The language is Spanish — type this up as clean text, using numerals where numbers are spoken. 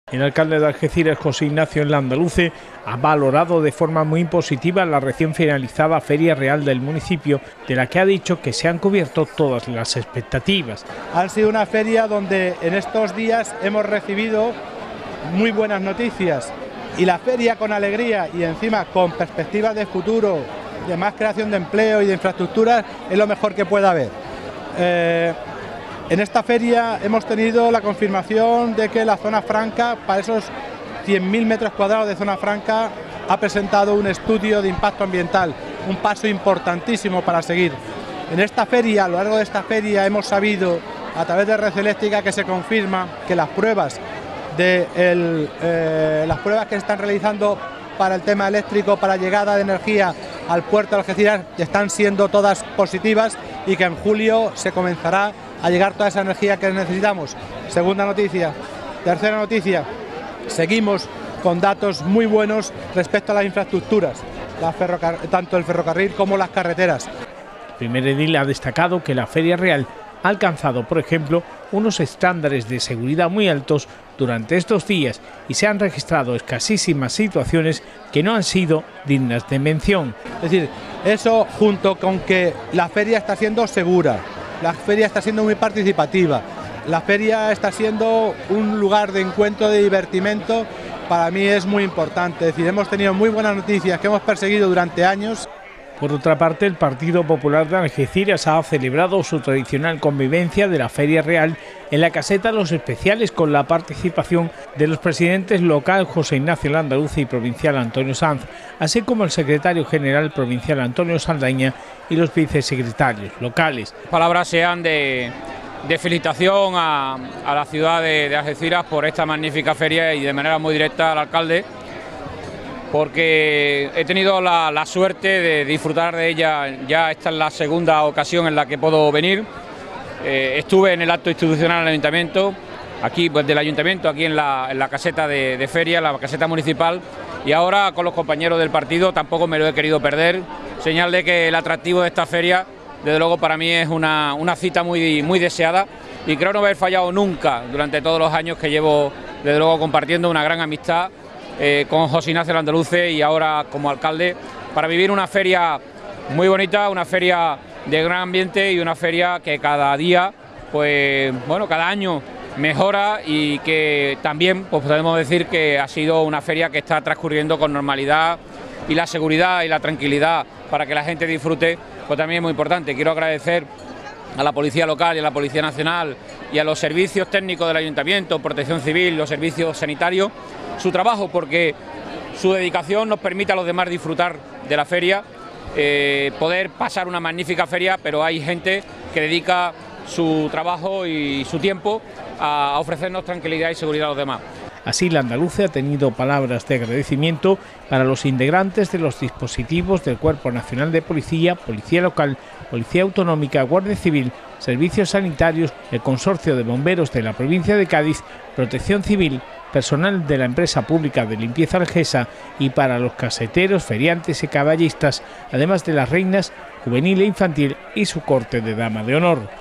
El alcalde de Algeciras, José Ignacio Landaluce, ha valorado de forma muy positiva la recién finalizada Feria Real del municipio, de la que ha dicho que se han cubierto todas las expectativas. Ha sido una feria donde en estos días hemos recibido muy buenas noticias y la feria con alegría y encima con perspectivas de futuro, de más creación de empleo y de infraestructuras, es lo mejor que pueda haber. En esta feria hemos tenido la confirmación de que la zona franca, para esos 100.000 metros cuadrados de zona franca, ha presentado un estudio de impacto ambiental, un paso importantísimo para seguir. En esta feria, a lo largo de esta feria, hemos sabido, a través de Red Eléctrica, que se confirma que las pruebas que se están realizando para el tema eléctrico, para llegada de energía al puerto de Algeciras, están siendo todas positivas y que en julio se comenzará a llegar toda esa energía que necesitamos. Segunda noticia. Tercera noticia, seguimos con datos muy buenos respecto a las infraestructuras, tanto el ferrocarril como las carreteras. El primer edil ha destacado que la Feria Real ha alcanzado, por ejemplo, unos estándares de seguridad muy altos durante estos días y se han registrado escasísimas situaciones que no han sido dignas de mención. Es decir, eso junto con que la feria está siendo segura, la feria está siendo muy participativa, la feria está siendo un lugar de encuentro, de divertimento, para mí es muy importante. Es decir, hemos tenido muy buenas noticias que hemos perseguido durante años. Por otra parte, el Partido Popular de Algeciras ha celebrado su tradicional convivencia de la Feria Real en la caseta Los Especiales, con la participación de los presidentes local José Ignacio Landaluce y provincial Antonio Sanz, así como el secretario general provincial Antonio Saldaña y los vicesecretarios locales. Palabras sean de felicitación a la ciudad de Algeciras por esta magnífica feria y de manera muy directa al alcalde, porque he tenido la suerte de disfrutar de ella. Ya esta es la segunda ocasión en la que puedo venir. Estuve en el acto institucional del ayuntamiento, aquí pues, del ayuntamiento, aquí en la caseta de feria, la caseta municipal, y ahora con los compañeros del partido tampoco me lo he querido perder. Señal de que el atractivo de esta feria, desde luego para mí es una cita muy deseada, y creo no haber fallado nunca durante todos los años que llevo, desde luego, compartiendo una gran amistad con José Ignacio Landaluce y ahora como alcalde, para vivir una feria muy bonita, una feria de gran ambiente y una feria que cada día, pues bueno, cada año mejora, y que también pues podemos decir que ha sido una feria que está transcurriendo con normalidad, y la seguridad y la tranquilidad para que la gente disfrute pues también es muy importante. Quiero agradecer a la Policía Local y a la Policía Nacional y a los servicios técnicos del Ayuntamiento, Protección Civil, los servicios sanitarios, su trabajo, porque su dedicación nos permite a los demás disfrutar de la feria, poder pasar una magnífica feria, pero hay gente que dedica su trabajo y su tiempo a ofrecernos tranquilidad y seguridad a los demás. Así, Landaluce ha tenido palabras de agradecimiento para los integrantes de los dispositivos del Cuerpo Nacional de Policía, Policía Local, Policía Autonómica, Guardia Civil, Servicios Sanitarios, el Consorcio de Bomberos de la provincia de Cádiz, Protección Civil, personal de la empresa pública de limpieza Algesa, y para los caseteros, feriantes y caballistas, además de las reinas juvenil e infantil y su corte de dama de honor.